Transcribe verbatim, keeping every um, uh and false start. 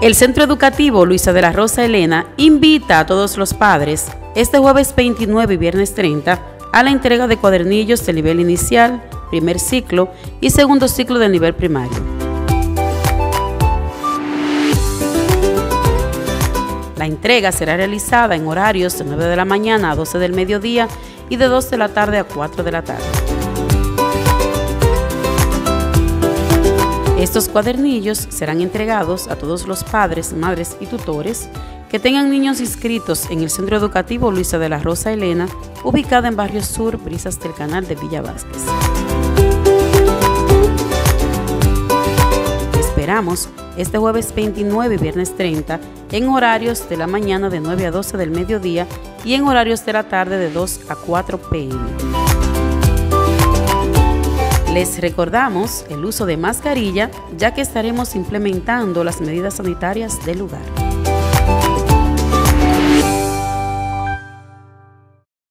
El Centro Educativo Luisa de la Rosa Elena invita a todos los padres este jueves veintinueve y viernes treinta a la entrega de cuadernillos de nivel inicial, primer ciclo y segundo ciclo del nivel primario. La entrega será realizada en horarios de nueve de la mañana a doce del mediodía y de dos de la tarde a cuatro de la tarde. Estos cuadernillos serán entregados a todos los padres, madres y tutores que tengan niños inscritos en el Centro Educativo Luisa de la Rosa Elena, ubicada en Barrio Sur, Brisas del Canal de Villa Vázquez. Te esperamos este jueves veintinueve y viernes treinta en horarios de la mañana de nueve a doce del mediodía y en horarios de la tarde de dos a cuatro p m Les recordamos el uso de mascarilla, ya que estaremos implementando las medidas sanitarias del lugar.